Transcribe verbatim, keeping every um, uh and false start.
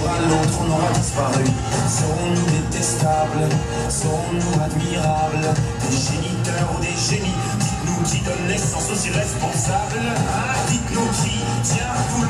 jour à l'autre on aura disparu. Serons-nous détestables? Serons-nous admirables? Des géniteurs ou des génies? Dites-nous qui donne naissance aux irresponsables, hein? Dites-nous qui tient vous